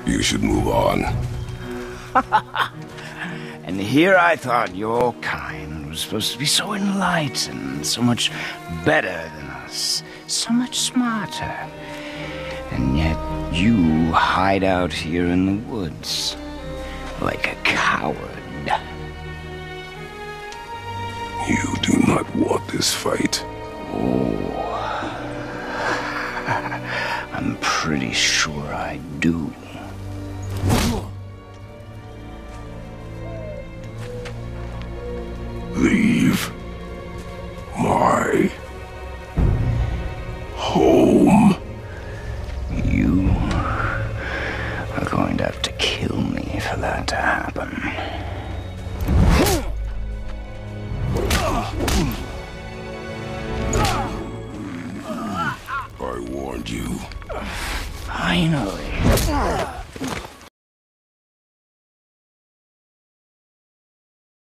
You should move on. And here I thought your kind was supposed to be so enlightened, so much better than us, so much smarter. And yet you hide out here in the woods, like a coward. You do not want this fight. Oh, I'm pretty sure I do. Leave my home. You are going to have to kill me for that to happen.